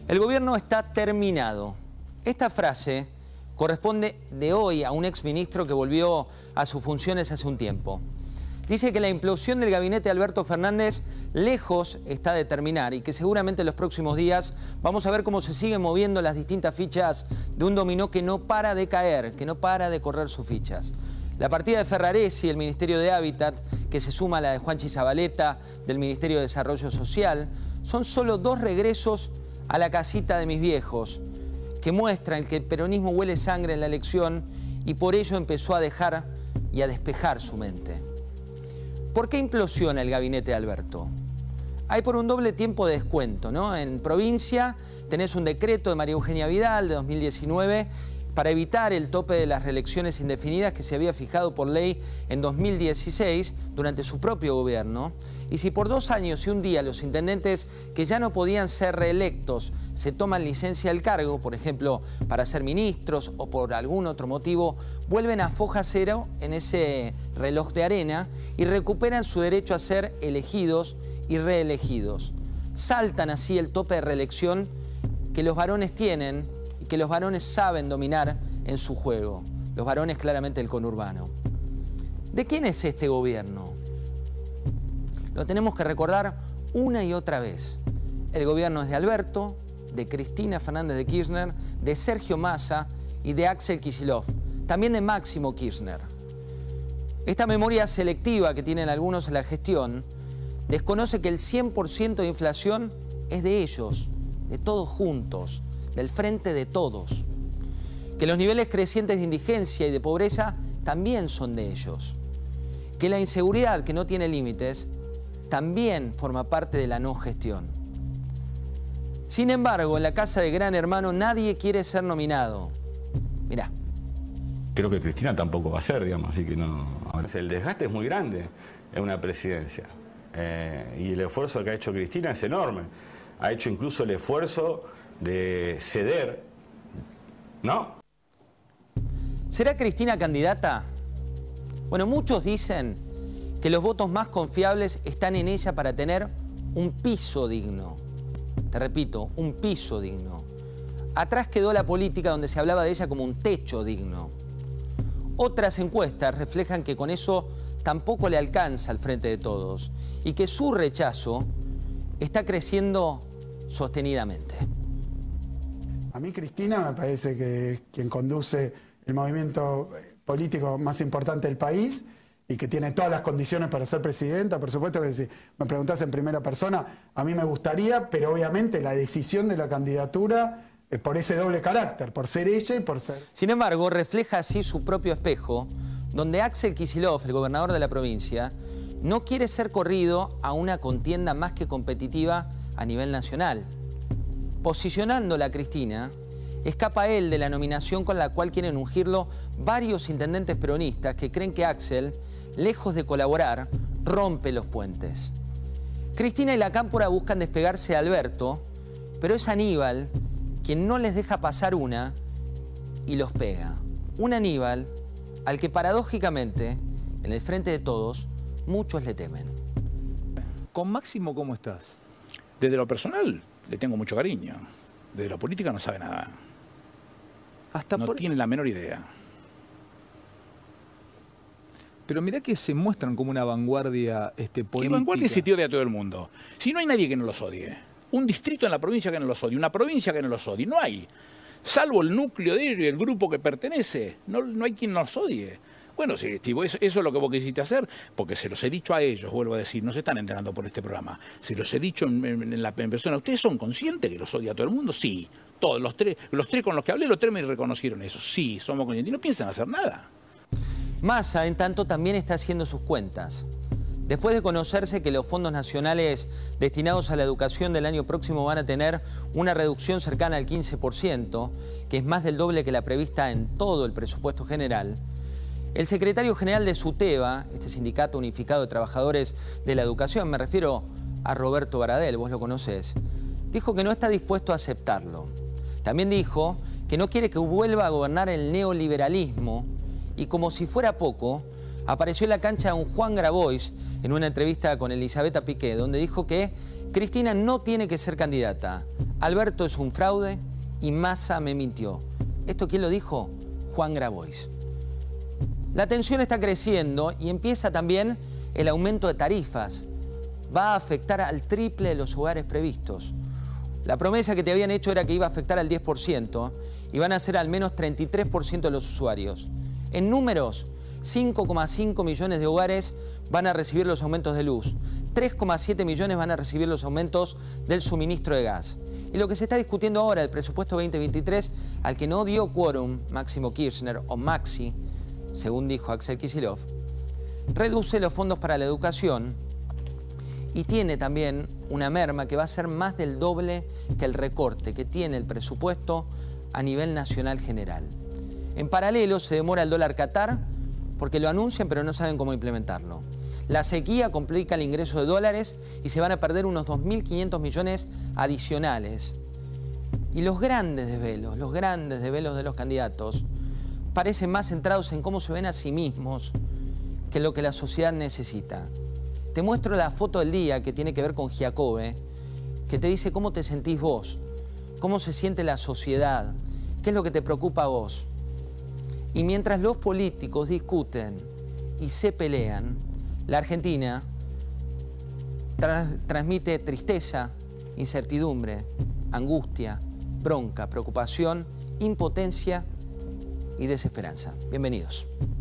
El gobierno está terminado. Esta frase corresponde de hoy a un exministro que volvió a sus funciones hace un tiempo. Dice que la implosión del gabinete de Alberto Fernández lejos está de terminar y que seguramente en los próximos días vamos a ver cómo se siguen moviendo las distintas fichas de un dominó que no para de caer, que no para de correr sus fichas. La partida de Ferraresi, el Ministerio de Hábitat, que se suma a la de Juanchi Zabaleta, del Ministerio de Desarrollo Social, son solo dos regresos a la casita de mis viejos, que muestran que el peronismo huele sangre en la elección y por ello empezó a dejar y a despejar su mente. ¿Por qué implosiona el gabinete de Alberto? Hay por un doble tiempo de descuento, ¿no? En provincia tenés un decreto de María Eugenia Vidal de 2019 para evitar el tope de las reelecciones indefinidas que se había fijado por ley en 2016 durante su propio gobierno. Y si por 2 años y un día los intendentes que ya no podían ser reelectos se toman licencia del cargo, por ejemplo, para ser ministros o por algún otro motivo, vuelven a foja cero en ese reloj de arena y recuperan su derecho a ser elegidos y reelegidos. Saltan así el tope de reelección que los varones tienen y que los varones saben dominar en su juego. Los varones claramente del conurbano. ¿De quién es este gobierno? Lo tenemos que recordar una y otra vez. El gobierno es de Alberto, de Cristina Fernández de Kirchner, de Sergio Massa y de Axel Kicillof, también de Máximo Kirchner. Esta memoria selectiva que tienen algunos en la gestión desconoce que el 100% de inflación es de ellos, de todos juntos, del frente de todos. Que los niveles crecientes de indigencia y de pobreza también son de ellos. Que la inseguridad que no tiene límites también forma parte de la no gestión. Sin embargo, en la casa de Gran Hermano nadie quiere ser nominado. Mirá. Creo que Cristina tampoco va a ser, digamos, así que no. El desgaste es muy grande en una presidencia. Y el esfuerzo que ha hecho Cristina es enorme. Ha hecho incluso el esfuerzo de ceder, ¿no? ¿Será Cristina candidata? Bueno, muchos dicen que los votos más confiables están en ella para tener un piso digno. Te repito, un piso digno. Atrás quedó la política donde se hablaba de ella como un techo digno. Otras encuestas reflejan que con eso tampoco le alcanza al frente de todos y que su rechazo está creciendo sostenidamente. A mí Cristina me parece que es quien conduce el movimiento político más importante del país y que tiene todas las condiciones para ser presidenta. Por supuesto que si me preguntás en primera persona, a mí me gustaría, pero obviamente la decisión de la candidatura es por ese doble carácter, por ser ella y por ser... Sin embargo, refleja así su propio espejo, donde Axel Kicillof, el gobernador de la provincia, no quiere ser corrido a una contienda más que competitiva a nivel nacional. Posicionándola a Cristina, escapa él de la nominación con la cual quieren ungirlo varios intendentes peronistas que creen que Axel, lejos de colaborar, rompe los puentes. Cristina y la Cámpora buscan despegarse de Alberto, pero es Aníbal quien no les deja pasar una y los pega. Un Aníbal al que paradójicamente, en el frente de todos, muchos le temen. ¿Con Máximo cómo estás? Desde lo personal le tengo mucho cariño. Desde la política no sabe nada. No tiene la menor idea. Pero mirá que se muestran como una vanguardia política. ¿Qué vanguardia si te odia a todo el mundo? Si no hay nadie que no los odie. Un distrito en la provincia que no los odie. Una provincia que no los odie. No hay. Salvo el núcleo de ellos y el grupo que pertenece. No hay quien los odie. Bueno, sí, Steve, eso es lo que vos quisiste hacer, porque se los he dicho a ellos, vuelvo a decir, no se están enterando por este programa. Se los he dicho en persona. ¿Ustedes son conscientes que los odia a todo el mundo? Sí. Todos, los tres con los que hablé, los tres me reconocieron eso. Sí, somos conscientes. Y no piensan hacer nada. Massa, en tanto, también está haciendo sus cuentas. Después de conocerse que los fondos nacionales destinados a la educación del año próximo van a tener una reducción cercana al 15%, que es más del doble que la prevista en todo el presupuesto general, el secretario general de SUTEBA, este Sindicato Unificado de Trabajadores de la Educación, me refiero a Roberto Baradel, vos lo conocés, dijo que no está dispuesto a aceptarlo. También dijo que no quiere que vuelva a gobernar el neoliberalismo y, como si fuera poco, apareció en la cancha un Juan Grabois en una entrevista con Elisabetta Piqué, donde dijo que Cristina no tiene que ser candidata. Alberto es un fraude y Massa me mintió. ¿Esto quién lo dijo? Juan Grabois. La tensión está creciendo y empieza también el aumento de tarifas. Va a afectar al triple de los hogares previstos. La promesa que te habían hecho era que iba a afectar al 10% y van a ser al menos 33% de los usuarios. En números, 5,5 millones de hogares van a recibir los aumentos de luz, 3,7 millones van a recibir los aumentos del suministro de gas. Y lo que se está discutiendo ahora, el presupuesto 2023, al que no dio quórum Máximo Kirchner, o Maxi, según dijo Axel Kicillof, reduce los fondos para la educación y tiene también una merma que va a ser más del doble que el recorte que tiene el presupuesto a nivel nacional general. En paralelo se demora el dólar Qatar porque lo anuncian pero no saben cómo implementarlo. La sequía complica el ingreso de dólares y se van a perder unos 2.500 millones adicionales. Y los grandes desvelos de los candidatos parecen más centrados en cómo se ven a sí mismos que lo que la sociedad necesita. Te muestro la foto del día que tiene que ver con Giacobbe, que te dice cómo te sentís vos, cómo se siente la sociedad, qué es lo que te preocupa a vos. Y mientras los políticos discuten y se pelean, la Argentina transmite tristeza, incertidumbre, angustia, bronca, preocupación, impotencia y desesperanza. Bienvenidos.